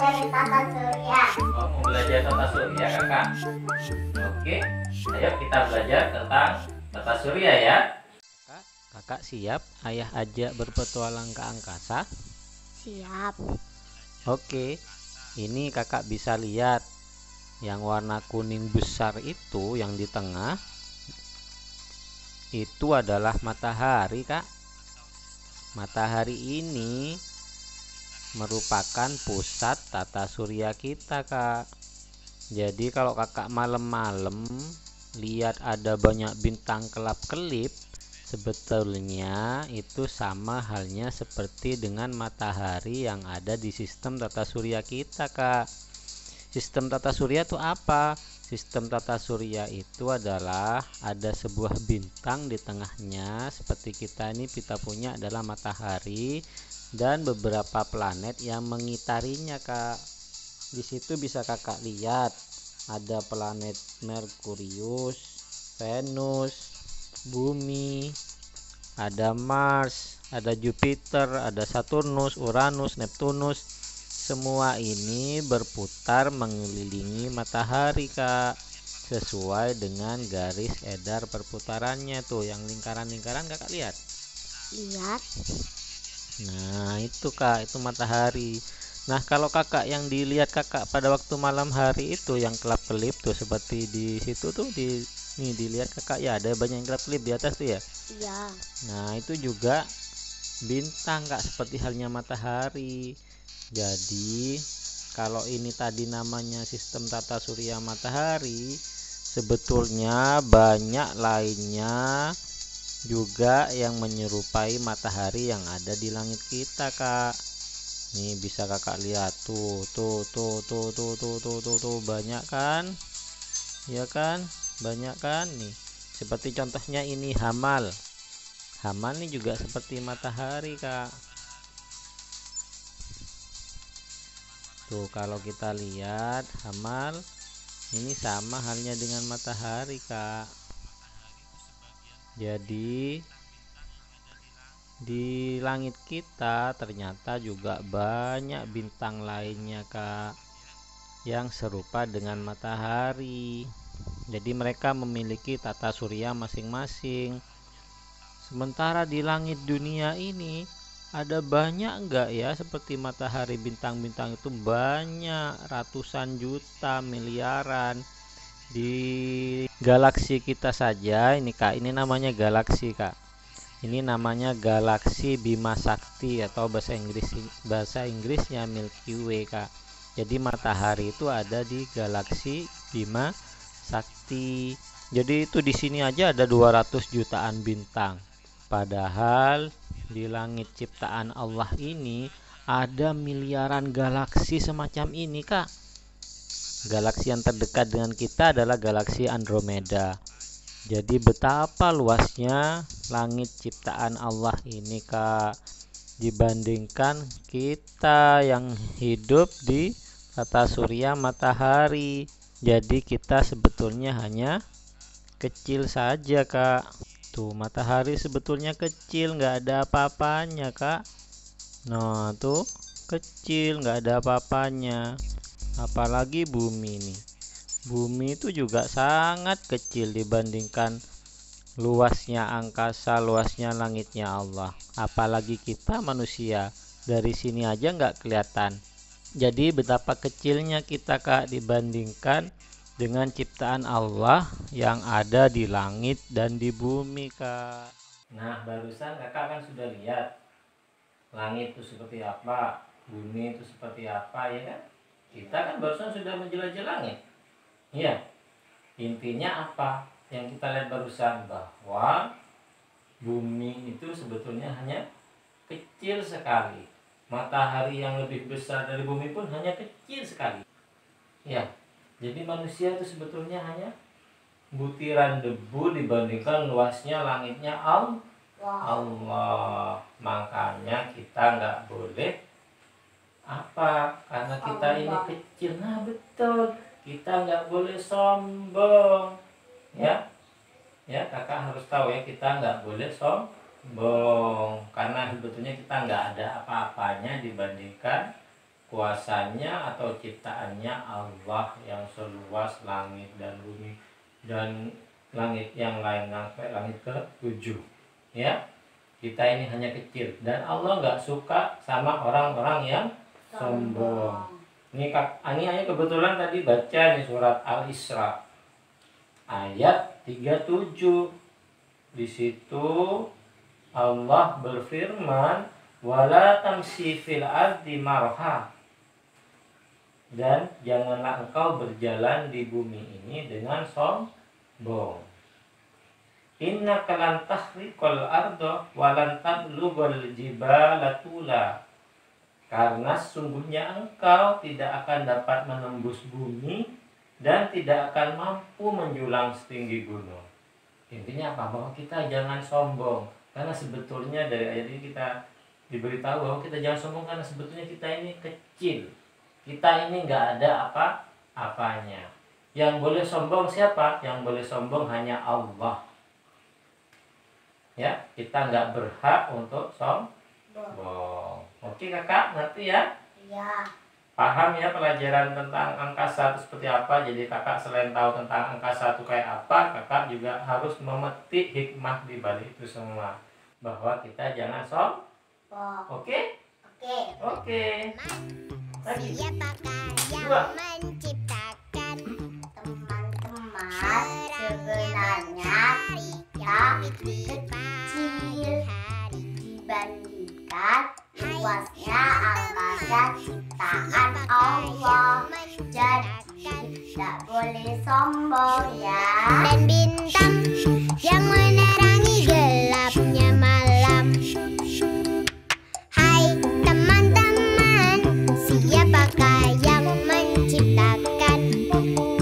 mempelajari tata surya. Oh, mau belajar tata surya kakak? Oke, ayo kita belajar tentang tata surya ya. Kakak siap ayah ajak berpetualang ke angkasa? Siap. Oke, ini kakak bisa lihat yang warna kuning besar itu yang di tengah itu adalah matahari, Kak. Matahari ini merupakan pusat tata surya kita, Kak. Jadi kalau kakak malam-malam lihat ada banyak bintang kelap-kelip, sebetulnya itu sama halnya seperti dengan matahari yang ada di sistem tata surya kita, Kak. Sistem tata surya itu apa? Sistem tata surya itu adalah ada sebuah bintang di tengahnya, seperti kita punya adalah matahari dan beberapa planet yang mengitarinya, Kak. Di situ bisa kakak lihat ada planet Merkurius, Venus, Bumi, ada Mars, ada Jupiter, ada Saturnus, Uranus, Neptunus. Semua ini berputar mengelilingi matahari, Kak, sesuai dengan garis edar perputarannya tuh, yang lingkaran-lingkaran kakak lihat. Lihat. Nah itu, Kak, itu matahari. Nah kalau kakak yang dilihat kakak pada waktu malam hari itu yang kelap-kelip tuh, seperti di situ tuh, nih dilihat kakak ya, ada banyak yang kelap-kelip di atas tuh ya. Iya. Nah itu juga bintang, Kak, seperti halnya matahari. Jadi kalau ini tadi namanya sistem tata surya matahari, sebetulnya banyak lainnya juga yang menyerupai matahari yang ada di langit kita, Kak. Nih bisa kakak lihat tuh banyak kan? Ya kan? Banyak kan nih. Seperti contohnya ini Hamal. Hamal nih juga seperti matahari, Kak. Tuh kalau kita lihat Hamal ini sama halnya dengan matahari, Kak. Jadi di langit kita ternyata juga banyak bintang lainnya, Kak, yang serupa dengan matahari. Jadi mereka memiliki tata surya masing-masing. Sementara di langit dunia ini ada banyak enggak ya seperti matahari, bintang-bintang itu banyak, ratusan juta, miliaran. Di galaksi kita saja ini, Kak, ini namanya galaksi, Kak. Ini namanya galaksi Bima Sakti atau bahasa Inggrisnya Milky Way, Kak. Jadi matahari itu ada di galaksi Bima Sakti. Jadi itu di sini aja ada 200 jutaan bintang. Padahal di langit ciptaan Allah ini ada miliaran galaksi semacam ini, Kak. Galaksi yang terdekat dengan kita adalah galaksi Andromeda. Jadi betapa luasnya langit ciptaan Allah ini, Kak, dibandingkan kita yang hidup di tata surya matahari. Jadi kita sebetulnya hanya kecil saja, Kak. Tuh matahari sebetulnya kecil, nggak ada apa-apanya, Kak. Nah tuh kecil, nggak ada apa-apanya. Apalagi bumi nih. Bumi itu juga sangat kecil dibandingkan luasnya angkasa, luasnya langitnya Allah. Apalagi kita manusia, dari sini aja nggak kelihatan. Jadi betapa kecilnya kita, Kak, dibandingkan dengan ciptaan Allah yang ada di langit dan di bumi, Kak. Nah, barusan kakak kan sudah lihat langit itu seperti apa, bumi itu seperti apa, ya kan? Kita kan barusan sudah menjelajah langit. Iya. Intinya apa yang kita lihat barusan? Bahwa bumi itu sebetulnya hanya kecil sekali. Matahari yang lebih besar dari bumi pun hanya kecil sekali. Ya, jadi manusia itu sebetulnya hanya butiran debu dibandingkan luasnya langitnya Allah. Makanya kita nggak boleh apa, karena kita ini kecil. Nah betul, kita nggak boleh sombong, ya. Ya, kakak harus tahu ya, kita nggak boleh sombong karena sebetulnya kita nggak ada apa-apanya dibandingkan kuasanya atau ciptaannya Allah yang seluas langit dan bumi dan langit yang lain sampai langit ke-7. Ya, kita ini hanya kecil dan Allah nggak suka sama orang-orang yang sombong. Ini ayat kebetulan tadi baca di surat Al-Isra ayat 37. Di situ Allah berfirman, wala tamshi fil ardi marha, dan janganlah engkau berjalan di bumi ini dengan sombong. Innaka lan tahriqal arda wa lan tablughal jibala tula, karena sungguhnya engkau tidak akan dapat menembus bumi dan tidak akan mampu menjulang setinggi gunung. Intinya apa? Bahwa kita jangan sombong. Karena sebetulnya dari ayat ini kita diberitahu bahwa kita jangan sombong karena sebetulnya kita ini kecil. Kita ini nggak ada apa-apanya. Yang boleh sombong siapa? Yang boleh sombong hanya Allah. Ya, kita nggak berhak untuk sombong. Oke kakak, ngerti ya? Iya. Paham ya pelajaran tentang angka 1 seperti apa. Jadi kakak selain tahu tentang angka 1 kayak apa, kakak juga harus memetik hikmah di balik itu semua, bahwa kita jangan sombong. Oke? Oke. Lagi. Siapakah yang menciptakan teman-teman? Sebenarnya kita kecil dibandingkan luasnya angkasa ciptaan Allah. Jadi tidak boleh sombong ya. Dan bintang yang menerangi gelapnya malam. Hai teman-teman, siapakah yang menciptakan